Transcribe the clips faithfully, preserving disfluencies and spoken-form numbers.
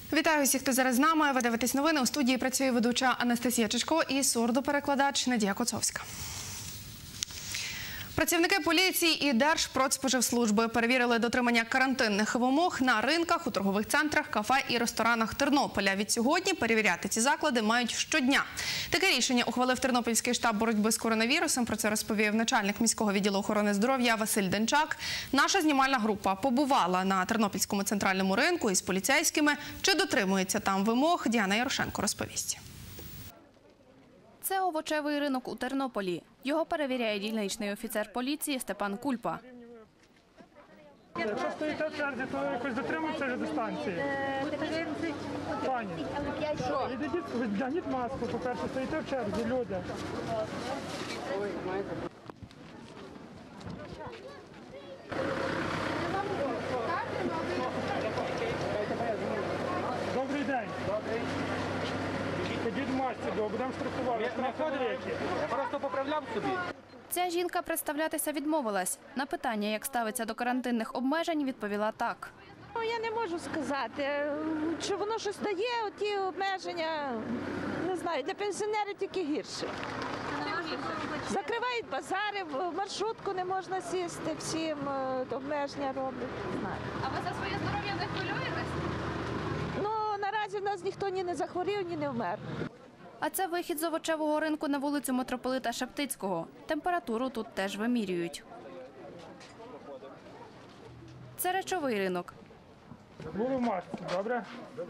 Вітаю всіх, хто зараз з нами. Ви дивитесь новини. У студії працює ведуча Анастасія Чичко і сурдоперекладач Надія Коцовська. Працівники поліції і Держпродспоживслужби перевірили дотримання карантинних вимог на ринках, у торгових центрах, кафе і ресторанах Тернополя. Від сьогодні перевіряти ці заклади мають щодня. Таке рішення ухвалив Тернопільський штаб боротьби з коронавірусом. Про це розповів начальник міського відділу охорони здоров'я Василь Денчак. Наша знімальна група побувала на Тернопільському центральному ринку із поліцейськими. Чи дотримується там вимог, Діана Ярошенко розповість. Це овочевий ринок у Тернополі. Його перевіряє дільничний офіцер поліції Степан Кульпа. Якщо стоїте в черзі, то якось дотримуйтеся дистанції. Пані, відійдіть, вдягніть маску, по-перше, стоїте в черзі, люди. Добрий день. Ходіть в масці, бо будемо штрафувати. Я просто поправляв собі. Ця жінка представлятися відмовилась. На питання, як ставиться до карантинних обмежень, відповіла так. Ну, я не можу сказати, чи воно щось дає, оті обмеження, не знаю, для пенсіонерів тільки гірше. Закривають базари, в маршрутку не можна сісти, всім обмеження роблять. А ви за своє здоров'я не хвилюєтесь? Ну, наразі в нас ніхто ні не захворів, ні не вмер. А це вихід з овочевого ринку на вулицю Митрополита Шептицького. Температуру тут теж вимірюють. Це речовий ринок. Були в масці, добре?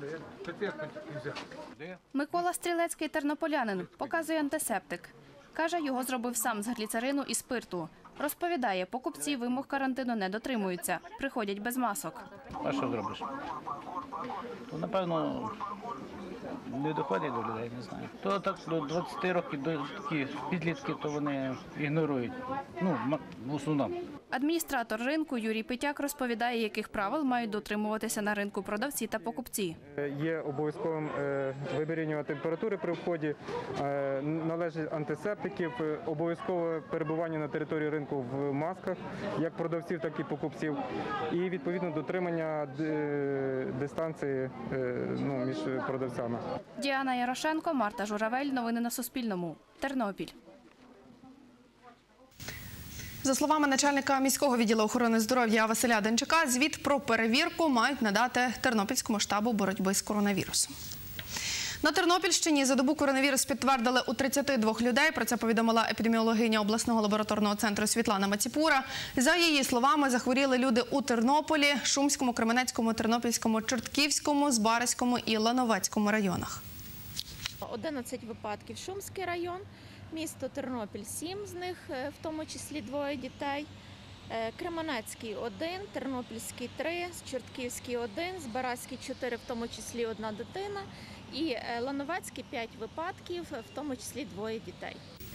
Микола Стрілецький тернополянин, показує антисептик. Каже, його зробив сам з гліцерину і спирту. Розповідає, покупці вимог карантину не дотримуються, приходять без масок. А що зробиш? То, напевно, не доходять до людей, не знаю. То так до двадцяти років, до такі підлітки, то вони ігнорують. Ну, в основному. Адміністратор ринку Юрій Петяк розповідає, яких правил мають дотримуватися на ринку продавці та покупці. Є обов'язковим вимірювання температури при вході, належить антисептиків, обов'язкове перебування на території ринку в масках, як продавців, так і покупців, і відповідно дотримання дистанції ну, між продавцями. Діана Ярошенко, Марта Журавель. Новини на Суспільному. Тернопіль. За словами начальника міського відділу охорони здоров'я Василя Денчака, звіт про перевірку мають надати Тернопільському штабу боротьби з коронавірусом. На Тернопільщині за добу коронавірус підтвердили у тридцяти двох людей. Про це повідомила епідеміологиня обласного лабораторного центру Світлана Маціпура. За її словами, захворіли люди у Тернополі, Шумському, Кременецькому, Тернопільському, Чортківському, Збаразькому і Лановецькому районах. одинадцять випадків Шумський район, місто Тернопіль сім з них, в тому числі двоє дітей. Кременецький один, Тернопільський три, Чортківський один, Збаразький чотири, в тому числі одна дитина. І Лановецький п'ять випадків, в тому числі двоє дітей.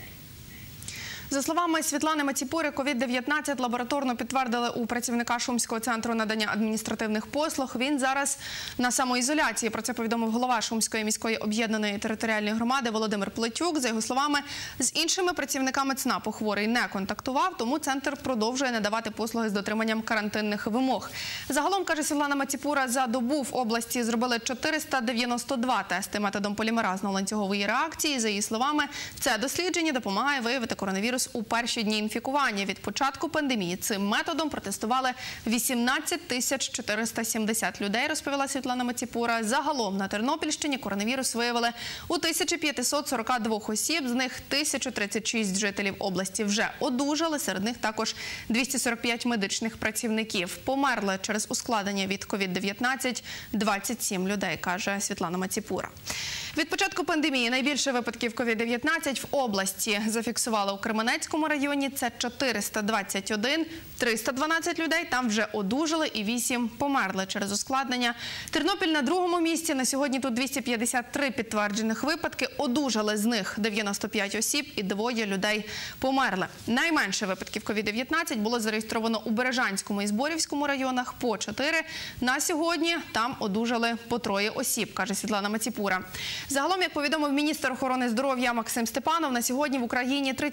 За словами Світлани Маціпури, ковід дев'ятнадцять лабораторно підтвердили у працівника Шумського центру надання адміністративних послуг. Він зараз на самоізоляції. Про це повідомив голова Шумської міської об'єднаної територіальної громади Володимир Плетюк. За його словами, з іншими працівниками ЦНАПу хворий не контактував, тому центр продовжує надавати послуги з дотриманням карантинних вимог. Загалом, каже Світлана Маціпура, за добу в області зробили чотириста дев'яносто два тести методом полімеразно-ланцюгової реакції. За її словами, це дослідження допомагає виявити коронавірус у перші дні інфікування. Від початку пандемії цим методом протестували вісімнадцять тисяч чотириста сімдесят людей, розповіла Світлана Маціпура. Загалом на Тернопільщині коронавірус виявили у тисячі п'ятсот сорок два осіб, з них тисяча тридцять шість жителів області вже одужали, серед них також двісті сорок п'ять медичних працівників. Померли через ускладнення від ковід дев'ятнадцять двадцять сім людей, каже Світлана Маціпура. Від початку пандемії найбільше випадків ковід дев'ятнадцять в області зафіксували у Кременецькому районі. Це чотириста двадцять один, триста дванадцять людей там вже одужали і вісім померли через ускладнення. Тернопіль на другому місці. На сьогодні тут двісті п'ятдесят три підтверджених випадки. Одужали з них дев'яносто п'ять осіб і двоє людей померли. Найменше випадків ковід дев'ятнадцять було зареєстровано у Бережанському і Зборівському районах по чотири. На сьогодні там одужали по троє осіб, каже Світлана Маціпура. Загалом, як повідомив міністр охорони здоров'я Максим Степанов, на сьогодні в Україні тридцять чотири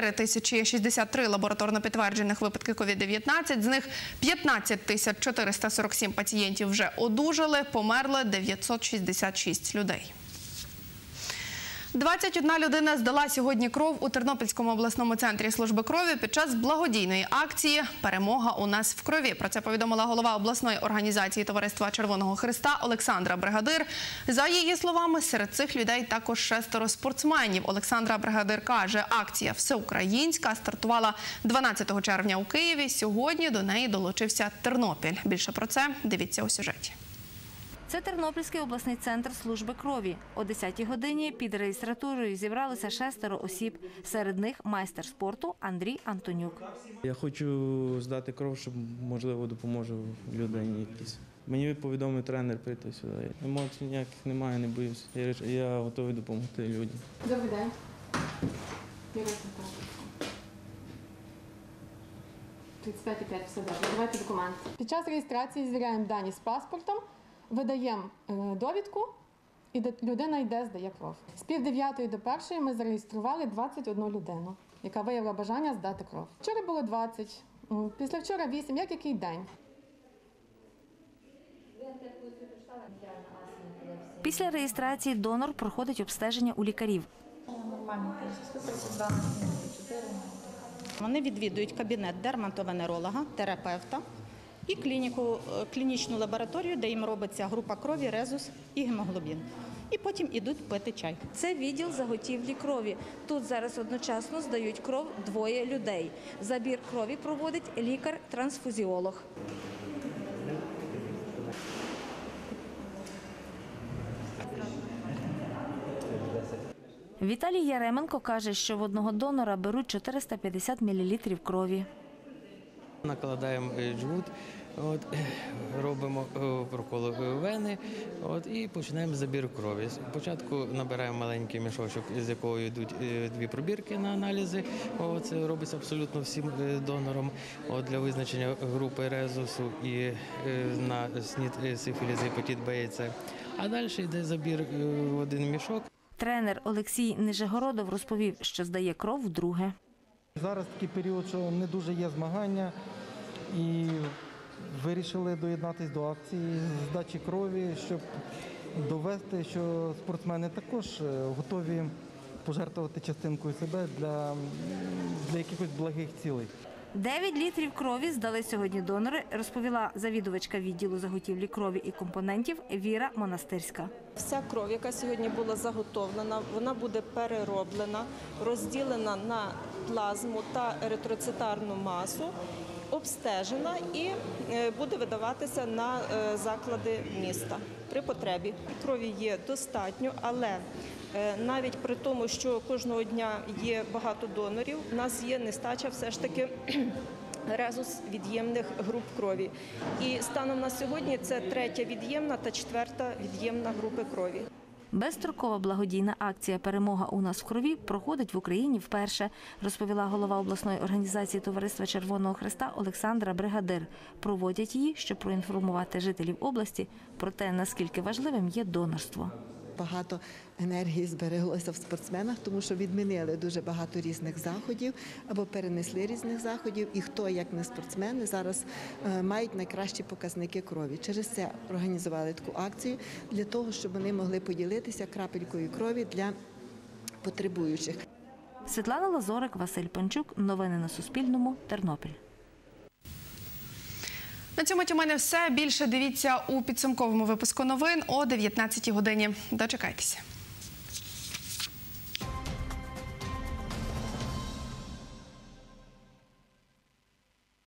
чотири тисячі шістдесят три лабораторно підтверджених випадки ковід дев'ятнадцять, з них п'ятнадцять тисяч чотириста сорок сім пацієнтів вже одужали, померли дев'ятсот шістдесят шість людей. двадцять одна людина здала сьогодні кров у Тернопільському обласному центрі служби крові під час благодійної акції «Перемога у нас в крові». Про це повідомила голова обласної організації Товариства Червоного Хреста Олександра Бригадир. За її словами, серед цих людей також шестеро спортсменів. Олександра Бригадир каже, акція всеукраїнська стартувала дванадцятого червня у Києві. Сьогодні до неї долучився Тернопіль. Більше про це дивіться у сюжеті. Це Тернопільський обласний центр служби крові. О десятій годині під реєстратурою зібралися шестеро осіб. Серед них майстер спорту Андрій Антонюк. Я хочу здати кров, щоб, можливо, допоможу людині якійсь. Мені повідомив тренер прийти сюди. Емоцій ніяких немає, не боюся. Я, я готовий допомогти людям. Добрий день. тридцять п'ять і п'ять, все добре. Давайте документи. Під час реєстрації звіряємо дані з паспортом, видаємо довідку і людина йде, здає кров. З пів дев'ятої до першої ми зареєстрували двадцять одну людину, яка виявила бажання здати кров. Вчора було двадцять, після вчора вісім, як який день. Після реєстрації донор проходить обстеження у лікарів. Вони відвідують кабінет дерматовенеролога, терапевта і клініку, клінічну лабораторію, де їм робиться група крові, резус і гемоглобін. І потім ідуть пити чай. Це відділ заготівлі крові. Тут зараз одночасно здають кров двоє людей. Забір крові проводить лікар-трансфузіолог. Віталій Яременко каже, що в одного донора беруть чотириста п'ятдесят мілілітрів крові. Накладаємо джгут, от, робимо прокол вени от, і починаємо забір крові. Спочатку набираємо маленький мішочок, з якого йдуть дві пробірки на аналізи. От, це робиться абсолютно всім донорам от, для визначення групи резусу і на СНІД, сифіліс, гепатит Б і С. А далі йде забір в один мішок. Тренер Олексій Нижегородов розповів, що здає кров вдруге. Зараз такий період, що не дуже є змагання, і вирішили доєднатися до акції здачі крові, щоб довести, що спортсмени також готові пожертвувати частинкою себе для, для якихось благих цілей. Дев'ять літрів крові здали сьогодні донори, розповіла завідувачка відділу заготівлі крові і компонентів Віра Монастирська. Вся кров, яка сьогодні була заготовлена, вона буде перероблена, розділена на плазму та еритроцитарну масу, обстежена і буде видаватися на заклади міста при потребі. Крові є достатньо, але навіть при тому, що кожного дня є багато донорів, у нас є нестача все ж таки резус від'ємних груп крові. І станом на сьогодні це третя від'ємна та четверта від'ємна групи крові. Безстрокова благодійна акція «Перемога у нас в крові» проходить в Україні вперше, розповіла голова обласної організації Товариства Червоного Хреста Олександра Бригадир. Проводять її, щоб проінформувати жителів області про те, наскільки важливим є донорство. Багато енергії збереглося в спортсменах, тому що відмінили дуже багато різних заходів або перенесли різних заходів. І хто, як не спортсмени, зараз мають найкращі показники крові. Через це організували таку акцію для того, щоб вони могли поділитися крапелькою крові для потребуючих. Світлана Лазорик, Василь Панчук. Новини на Суспільному. Тернопіль. На цьому у мене все. Більше дивіться у підсумковому випуску новин о дев'ятнадцятій годині. Дочекайтеся.